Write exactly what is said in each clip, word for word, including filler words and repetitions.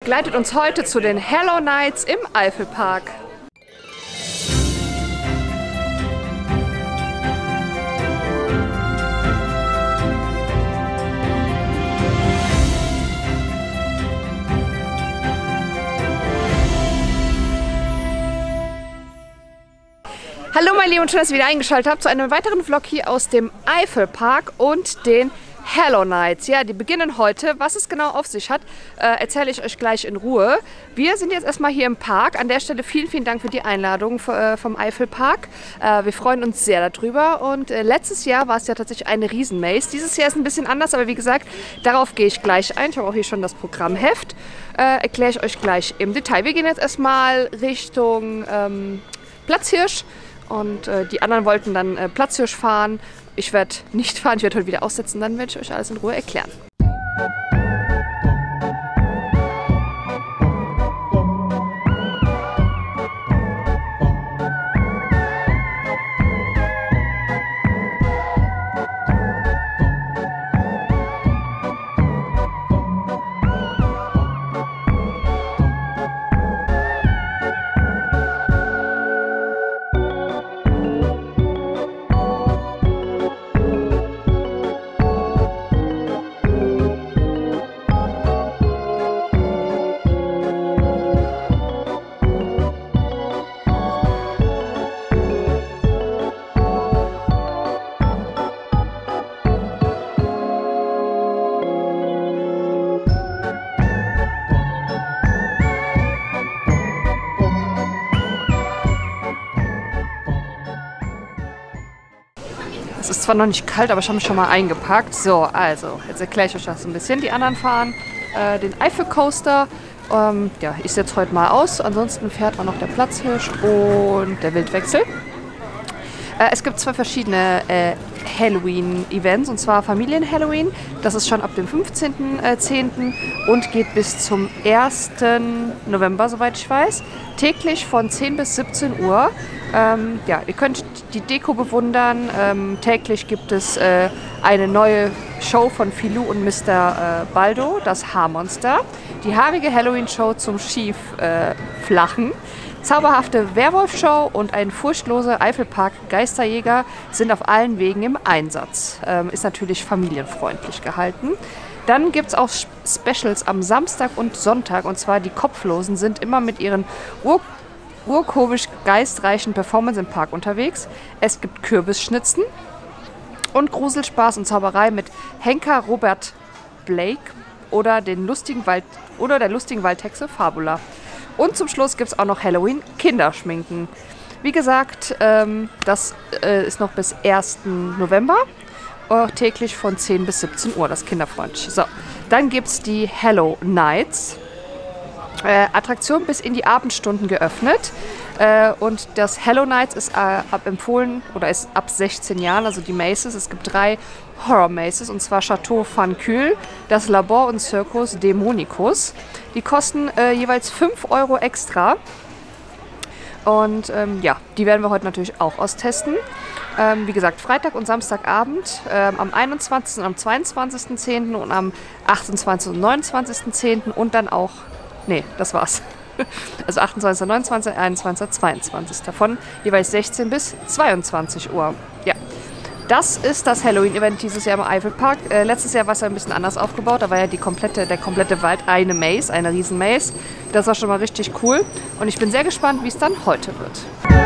begleitet uns heute zu den Hello Nights im Eifelpark. Hallo meine Lieben und schön, dass ihr wieder eingeschaltet habt zu einem weiteren Vlog hier aus dem Eifelpark und den Hello Nights. Ja, die beginnen heute. Was es genau auf sich hat, äh, erzähle ich euch gleich in Ruhe. Wir sind jetzt erstmal hier im Park. An der Stelle vielen, vielen Dank für die Einladung vom Eifelpark. Äh, wir freuen uns sehr darüber. Und äh, letztes Jahr war es ja tatsächlich eine Riesenmaze. Dieses Jahr ist ein bisschen anders, aber wie gesagt, darauf gehe ich gleich ein. Ich habe auch hier schon das Programmheft. Äh, erkläre ich euch gleich im Detail. Wir gehen jetzt erstmal Richtung ähm, Platzhirsch. Und äh, die anderen wollten dann äh, Platzhirsch fahren. Ich werde nicht fahren, ich werde heute wieder aussetzen, dann werde ich euch alles in Ruhe erklären. Es ist zwar noch nicht kalt, aber ich habe mich schon mal eingepackt. So, also, jetzt erkläre ich euch das ein bisschen. Die anderen fahren äh, den Eifelcoaster. Ähm, ja, ich setze heute mal aus. Ansonsten fährt auch noch der Platzhirsch und der Wildwechsel. Äh, es gibt zwei verschiedene äh, Halloween-Events, und zwar Familien-Halloween. Das ist schon ab dem fünfzehnten zehnten und geht bis zum ersten November, soweit ich weiß. Täglich von zehn bis siebzehn Uhr. Ähm, ja, ihr könnt die Deko bewundern. Ähm, täglich gibt es äh, eine neue Show von Filou und Mister Äh, Baldo, das Haarmonster. Die haarige Halloween-Show zum Schieflachen. Äh, Zauberhafte Werwolf-Show und ein furchtloser Eifelpark-Geisterjäger sind auf allen Wegen im Einsatz. Ähm, ist natürlich familienfreundlich gehalten. Dann gibt es auch Specials am Samstag und Sonntag, und zwar die Kopflosen sind immer mit ihren ur urkomisch geistreichen Performance im Park unterwegs. Es gibt Kürbisschnitzen und Gruselspaß und Zauberei mit Henker Robert Blake oder, den lustigen Wald oder der lustigen Waldhexe Fabula. Und zum Schluss gibt es auch noch Halloween-Kinderschminken. Wie gesagt, ähm, das äh, ist noch bis ersten November. Uh, täglich von zehn bis siebzehn Uhr, das kinderfreundlich. So, dann gibt es die Hello Nights. Äh, Attraktion bis in die Abendstunden geöffnet. Äh, und das Hello Nights ist äh, ab empfohlen oder ist ab sechzehn Jahren, also die Maces. Es gibt drei Horror Maces, und zwar Chateau Fancul, das Labor und Circus Dämonicus. Die kosten äh, jeweils fünf Euro extra. Und ähm, ja, die werden wir heute natürlich auch austesten. Ähm, wie gesagt, Freitag und Samstagabend, ähm, am einundzwanzigsten und am zweiundzwanzigsten zehnten und am achtundzwanzigsten und neunundzwanzigsten zehnten und dann auch, nee, das war's. Also achtundzwanzigster, neunundzwanzigster, einundzwanzigster, zweiundzwanzigster Davon jeweils sechzehn bis zweiundzwanzig Uhr. Ja. Das ist das Halloween-Event dieses Jahr im Eifelpark. Äh, letztes Jahr war es ja ein bisschen anders aufgebaut. Da war ja die komplette, der komplette Wald eine Maze, eine riesen Maze. Das war schon mal richtig cool. Und ich bin sehr gespannt, wie es dann heute wird.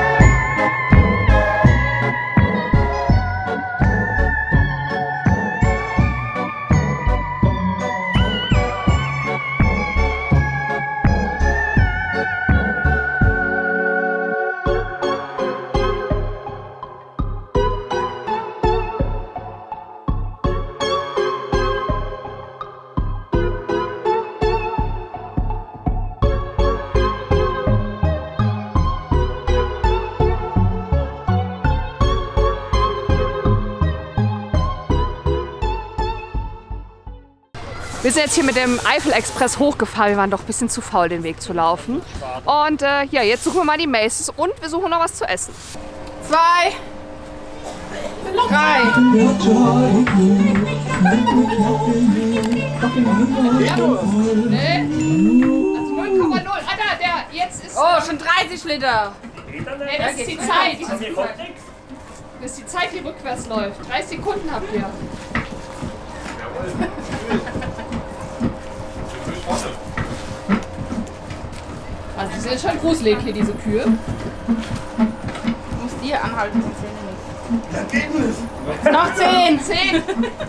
Wir sind jetzt hier mit dem Eifel-Express hochgefahren. Wir waren doch ein bisschen zu faul, den Weg zu laufen. Und äh, ja, jetzt suchen wir mal die Maces und wir suchen noch was zu essen. Zwei, drei. Ja, nee. Oh, schon dreißig Liter. Nee, das ist die Zeit. Das ist die Zeit, die rückwärts läuft. dreißig Sekunden habt ihr. Also, die sind schon gruselig hier, diese Kühe. Du musst die anhalten, sonst sehen die nicht. Ja, geht nicht. Noch zehn. zehn.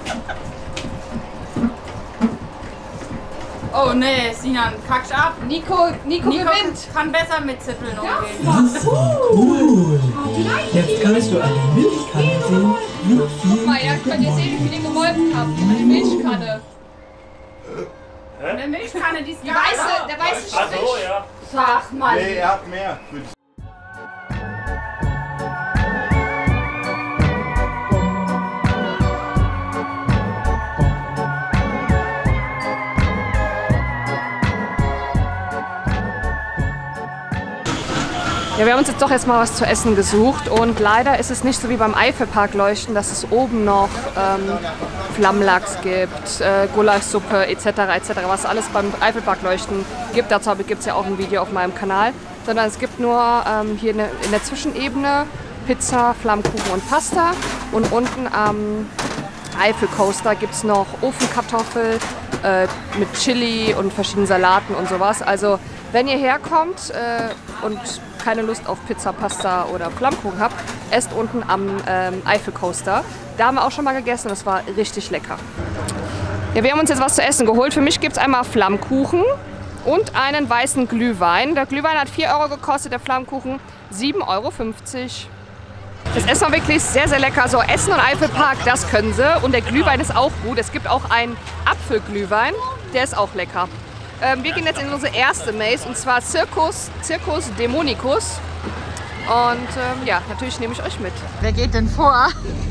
Oh nee, Sinan, kackst ab. Nico, Nico, Nico gewinnt. kann besser mit Zippeln umgehen. Das ist cool. Jetzt kannst du eine Milchkanne sehen. Wie viel Guck mal, ja, könnt ihr sehen, wie viel ihr gemolken habt. Eine Milchkanne. Eine Milchkanne, die ist Die weiße, der weiße Strich. Ach so, ja. Sag mal. Nee, er hat mehr. Ja, wir haben uns jetzt doch jetzt mal was zu essen gesucht und leider ist es nicht so wie beim Eifelpark Leuchten, dass es oben noch ähm, Flammlachs gibt, äh, Gulaschsuppe et cetera et cetera, was alles beim Eifelpark Leuchten gibt. Dazu gibt es ja auch ein Video auf meinem Kanal, sondern es gibt nur ähm, hier in der Zwischenebene Pizza, Flammkuchen und Pasta und unten am Eifelcoaster gibt es noch Ofenkartoffel äh, mit Chili und verschiedenen Salaten und sowas. Also wenn ihr herkommt äh, und keine Lust auf Pizza, Pasta oder Flammkuchen habt, esst unten am ähm, Eifelcoaster. Da haben wir auch schon mal gegessen, das war richtig lecker. Ja, wir haben uns jetzt was zu essen geholt. Für mich gibt es einmal Flammkuchen und einen weißen Glühwein. Der Glühwein hat vier Euro gekostet, der Flammkuchen sieben Euro fünfzig. Das Essen war wirklich sehr, sehr lecker. So, Essen und Eifelpark, das können sie. Und der Glühwein ist auch gut. Es gibt auch einen Apfelglühwein, der ist auch lecker. Ähm, wir gehen jetzt in unsere erste Maze und zwar Circus, Circus Demonicus. Und ähm, ja, natürlich nehme ich euch mit. Wer geht denn vor?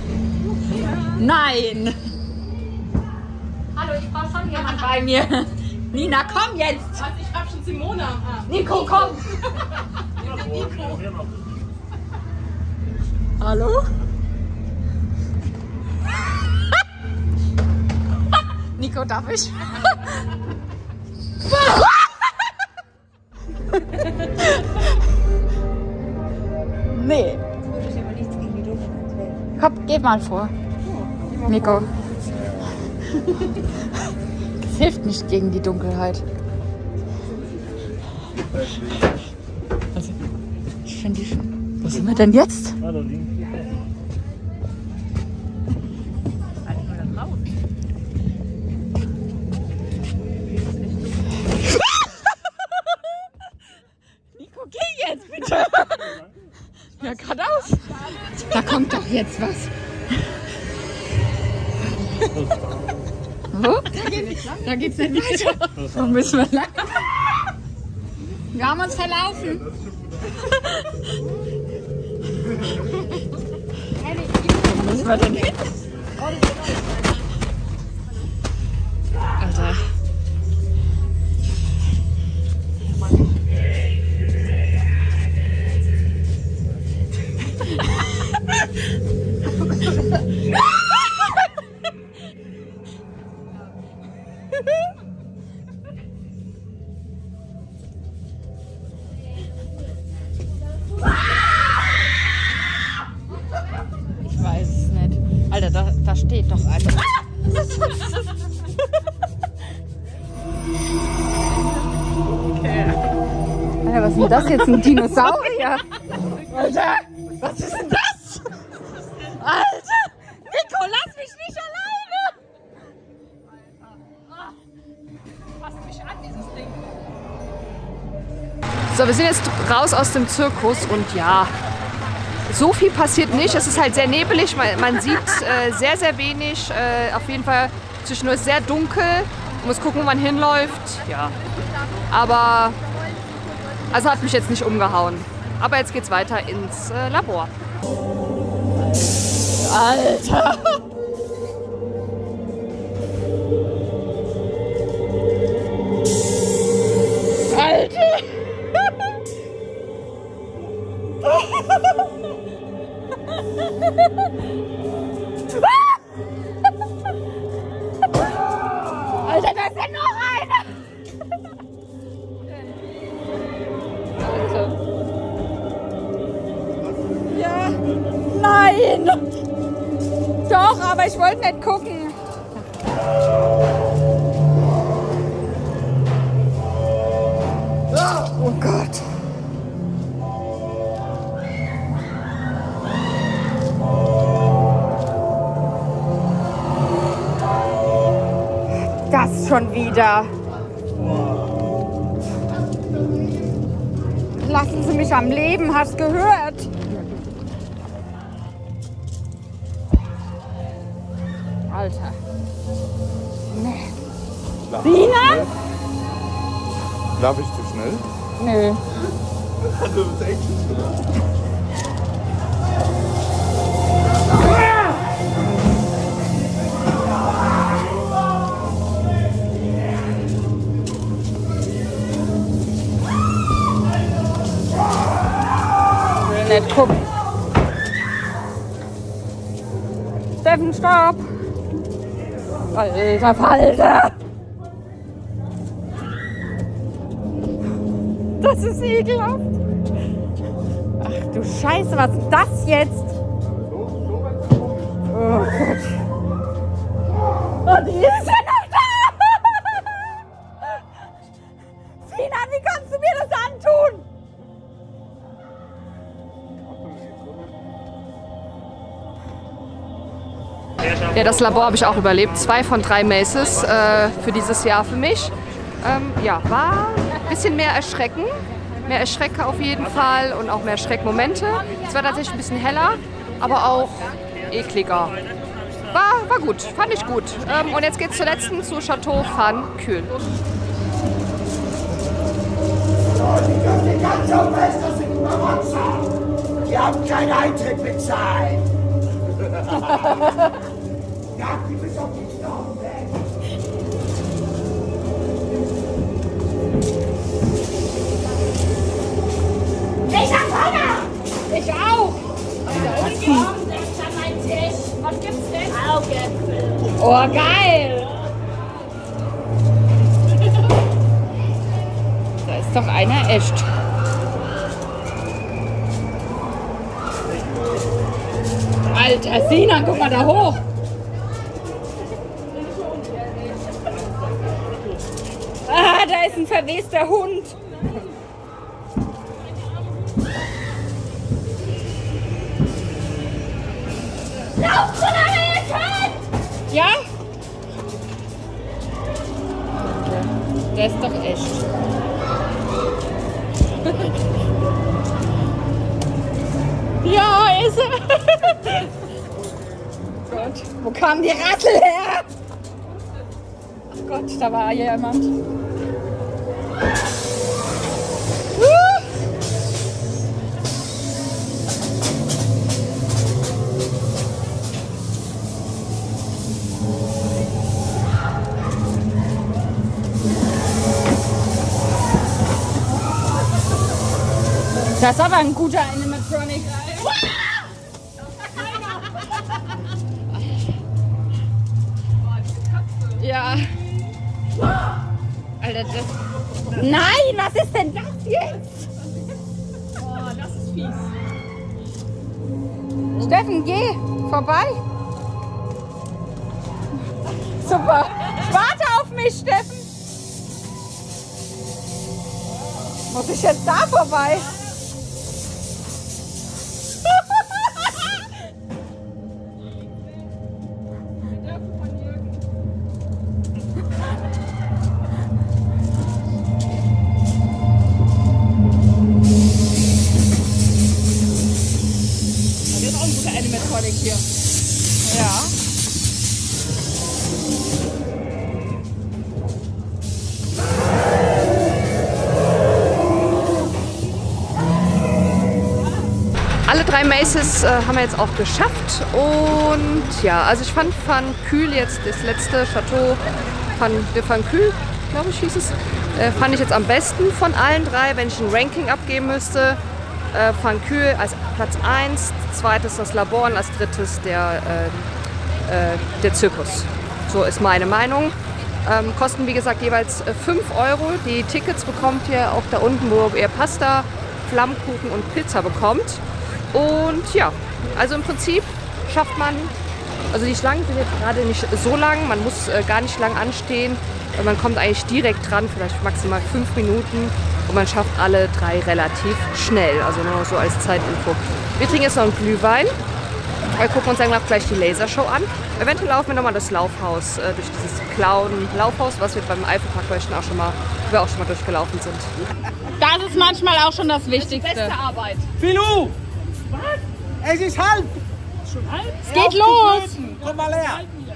Nein. Hallo, ich brauche schon jemanden Bei mir. Nina, komm jetzt. Ich habe schon Simone am Arm. Nico, komm. Hallo? Nico, darf ich? Nee. Komm, geh mal vor. Nico. Es hilft nicht gegen die Dunkelheit. Also, ich finde die schon. Wo sind wir denn jetzt? Nico, geh jetzt bitte! Ja, geradeaus. Da kommt doch jetzt was. Wo? Da geht's, da geht's nicht weiter. Wo müssen wir lang? Wir haben uns verlaufen. Wo müssen wir denn hin? Alter. Ich weiß es nicht. Alter, da, da steht doch einer. Alter, was ist denn das jetzt? Ein Dinosaurier? Alter, was ist denn das? Alter, Nico, lass mich nicht alleine! Fass mich an, dieses Ding. So, wir sind jetzt raus aus dem Zirkus und ja, so viel passiert nicht. Es ist halt sehr nebelig, man, man sieht äh, sehr, sehr wenig. Äh, auf jeden Fall zwischendurch sehr dunkel. Man muss gucken, wo man hinläuft. Ja, aber also hat mich jetzt nicht umgehauen. Aber jetzt geht's weiter ins äh, Labor. Alter! Alter! Alter, da ist ja noch einer! Alter. Nein! Doch, aber ich wollte nicht gucken. Oh Gott. Das schon wieder. Lassen Sie mich am Leben, hast gehört? Alter. Nee. Sina? Darf ich zu schnell? Nö. Du bist echt zu schnell. Nicht gucken. Steffen, stopp! Alter Falter! Das ist ekelhaft! Ach du Scheiße, was ist das jetzt? Oh Gott! Oh, die ist ja noch da! Sina, wie kannst du mir das antun? Ja, das Labor habe ich auch überlebt. Zwei von drei Maces äh, für dieses Jahr für mich. Ähm, ja, war ein bisschen mehr Erschrecken. Mehr Erschrecken auf jeden Fall und auch mehr Schreckmomente. Es war tatsächlich ein bisschen heller, aber auch ekliger. War, war gut, fand ich gut. Ähm, und jetzt geht's zur letzten, zu Chateau van Kühl. Wir haben keinen Eintritt bezahlt. Ja, die bist auf die Knochen weg. Ich hab Hunger! Ich auch! Was kommt jetzt an meinen Tisch? Was gibt's denn? Augäpfel. Oh, geil! Da ist doch einer echt. Alter, Sina, guck mal da hoch! Ah, da ist ein verwester Hund! Lauf so lange ihr könnt! Ja? Der ist doch echt. Ja, ist er. Gott, wo kam die Rassel her? Ach Gott, da war jemand. Das ist aber ein guter Animatronic. Ja. Alter, das... Nein, was ist denn das jetzt? Oh, das ist fies. Steffen, geh vorbei. Super. Warte auf mich, Steffen. Muss ich jetzt da vorbei? Animatronic hier. Ja. Alle drei Maces äh, haben wir jetzt auch geschafft und ja, also ich fand Van Kühl jetzt das letzte Chateau van de Van Kühl, glaube ich hieß es, äh, fand ich jetzt am besten von allen drei, wenn ich ein Ranking abgeben müsste. Äh, Van Kühl als Platz eins, zweites das Labor und als drittes der, äh, äh, der Zirkus. So ist meine Meinung. Ähm, kosten wie gesagt jeweils äh, fünf Euro. Die Tickets bekommt ihr auch da unten, wo ihr Pasta, Flammkuchen und Pizza bekommt. Und ja, Also im Prinzip schafft man, also die Schlangen sind jetzt gerade nicht so lang, man muss äh, gar nicht lang anstehen. Man kommt eigentlich direkt dran, vielleicht maximal fünf Minuten und man schafft alle drei relativ schnell, also nur so als Zeitinfo. Wir trinken jetzt noch einen Glühwein, wir gucken uns dann auch gleich die Lasershow an. Eventuell laufen wir nochmal das Laufhaus, äh, durch dieses Clown-Laufhaus, was wir beim Eifelpark auch schon mal, wir auch schon mal durchgelaufen sind. Das ist manchmal auch schon das Wichtigste. Beste Arbeit. Filou! Was? Es ist halb! Schon halb? Es geht los! Komm mal her!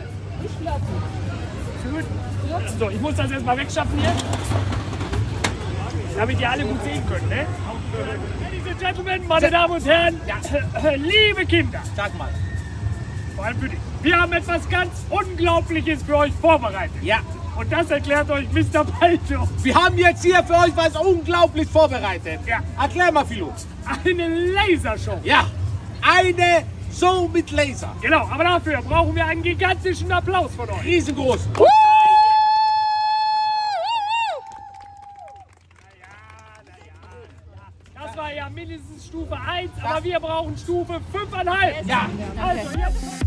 So, ich muss das erstmal wegschaffen hier. Damit ihr alle gut sehen könnt, ne? Ladies and Gentlemen, meine Damen und Herren, ja, liebe Kinder. Sag mal. Vor allem für dich. Wir haben etwas ganz Unglaubliches für euch vorbereitet. Ja. Und das erklärt euch Mister Balto. Wir haben jetzt hier für euch was unglaublich vorbereitet. Ja. Erklär mal, Filou. Eine Lasershow. Ja. Eine Show mit Laser. Genau, aber dafür brauchen wir einen gigantischen Applaus von euch. Riesengroß. Das war ja mindestens Stufe eins, aber wir brauchen Stufe fünf Komma fünf. Ja. Also jetzt.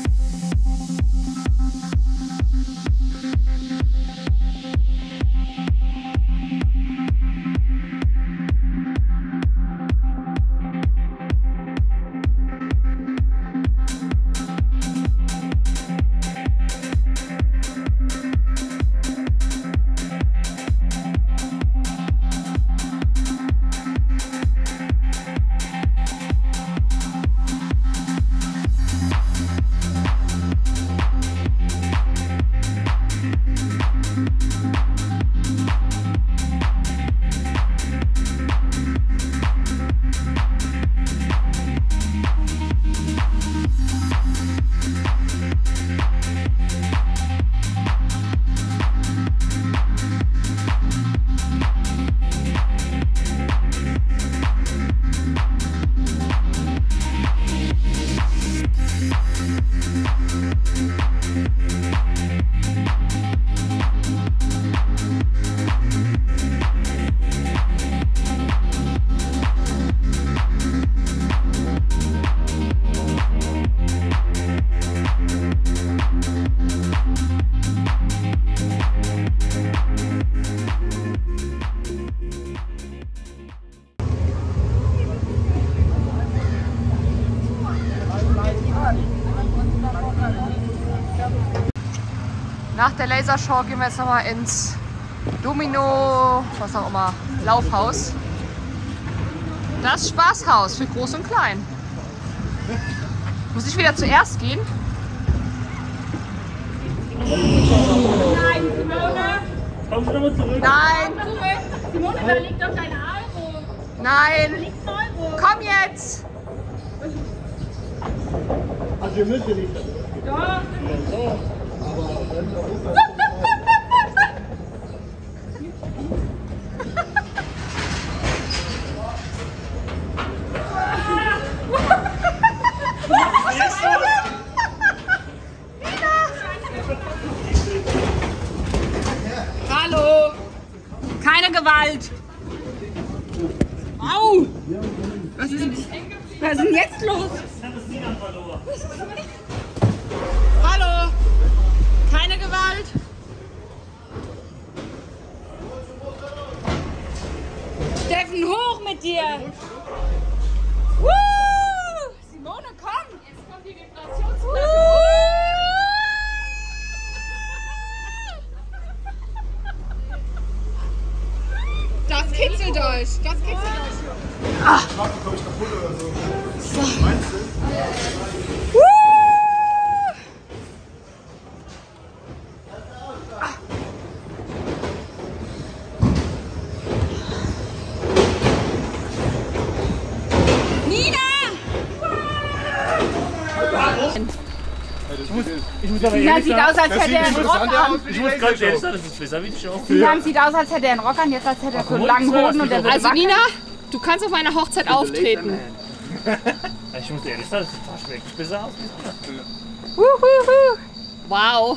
Nach der Lasershow gehen wir jetzt nochmal ins Domino, was auch immer, Laufhaus. Das Spaßhaus für Groß und Klein. Muss ich wieder zuerst gehen? Nein, Simone. Kommst du nochmal zurück? Nein! Zurück. Simone, da liegt doch dein Euro. Da Nein! liegt ein Euro. Komm jetzt! Also wir müssen nicht. Doch. Hallo! Keine Gewalt! Au! Was ist, was ist denn jetzt los? Hallo! Keine Gewalt! Steffen, hoch mit dir! Woo! Simone, komm! Jetzt kommt die Vibrationsplatte. Das kitzelt euch! Das kitzelt euch! Ah. So. Woo! Nina! Ich muss, ich muss aber Nina ehrlich sieht sagen, aus, als hätte er einen Rock an. ich muss ganz ehrlich sagen, das ist besser wie die Show. Nina sieht aus, als hätte er einen Rock an, jetzt als hätte er so einen langen Hoden und der wird Also wackeln. Nina, du kannst auf meiner Hochzeit auftreten. Ich muss ehrlich sagen, das sieht wirklich besser aus. Wuhuhu. Wow.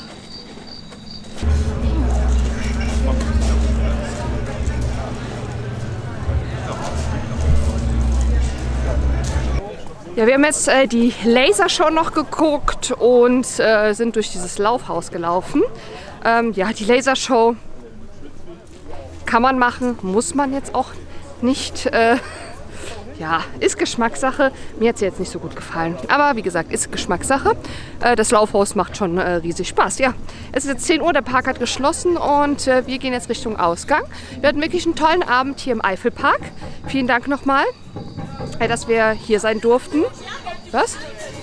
Ja, wir haben jetzt äh, die Lasershow noch geguckt und äh, sind durch dieses Laufhaus gelaufen. Ähm, ja, die Lasershow kann man machen, muss man jetzt auch nicht. Äh, ja, ist Geschmackssache. Mir hat sie jetzt nicht so gut gefallen. Aber wie gesagt, ist Geschmackssache. Äh, das Laufhaus macht schon äh, riesig Spaß. Ja, es ist jetzt zehn Uhr, der Park hat geschlossen und äh, wir gehen jetzt Richtung Ausgang. Wir hatten wirklich einen tollen Abend hier im Eifelpark. Vielen Dank nochmal, äh, dass wir hier sein durften. Was?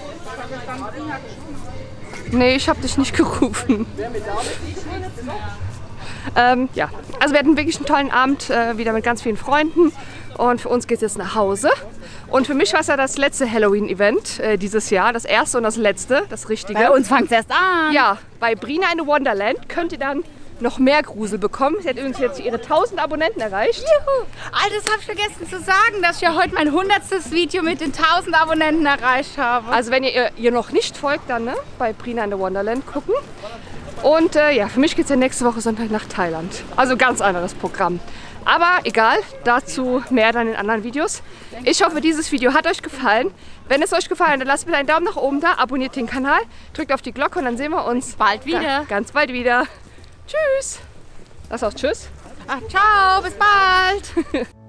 Nee, ich habe dich nicht gerufen. Ähm, ja, also wir hatten wirklich einen tollen Abend, äh, wieder mit ganz vielen Freunden. Und für uns geht es jetzt nach Hause. Und für mich war es ja das letzte Halloween-Event äh, dieses Jahr. Das erste und das letzte, das richtige. Bei uns fängt es erst an. Ja, bei Brina in the Wonderland könnt ihr dann noch mehr Grusel bekommen. Sie hat übrigens jetzt ihre tausend Abonnenten erreicht. Juhu. Alter, das habe ich vergessen zu sagen, dass ich ja heute mein hundertstes Video mit den tausend Abonnenten erreicht habe. Also wenn ihr ihr noch nicht folgt, dann ne, bei Brina in the Wonderland gucken. Und äh, ja, für mich geht es ja nächste Woche Sonntag nach Thailand. Also ganz anderes Programm. Aber egal, dazu mehr dann in anderen Videos. Ich hoffe, dieses Video hat euch gefallen. Wenn es euch gefallen hat, dann lasst bitte einen Daumen nach oben da, abonniert den Kanal, drückt auf die Glocke und dann sehen wir uns Bald wieder. Ganz bald wieder. Tschüss. Sagst du auch Tschüss? Ach, ciao, bis bald.